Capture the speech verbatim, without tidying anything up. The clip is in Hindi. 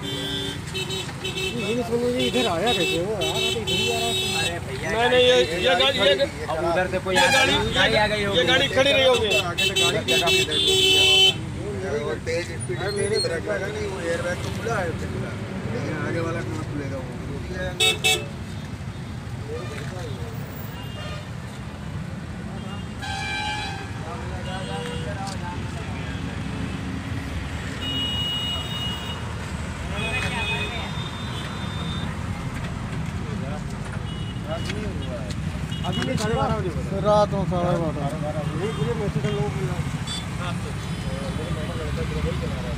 इधर आया कैसे वो यार, इधर ही आ रहा है। अरे भैया नहीं नहीं ये ये गाड़ी ये अब उधर से कोई ये गाड़ी गाड़ी आ गई होगी। ये गाड़ी खड़ी रही होगी। आगे से गाड़ी और तेज स्पीड मेरे ब्रेक लगा नहीं, वो एयर बैग तो खुला है, लेकिन आगे वाला कहाँ खुलेगा, वो रोक लिया अंदर। अभी नहीं साढ़े बारह बजे रात में साढ़े बारह।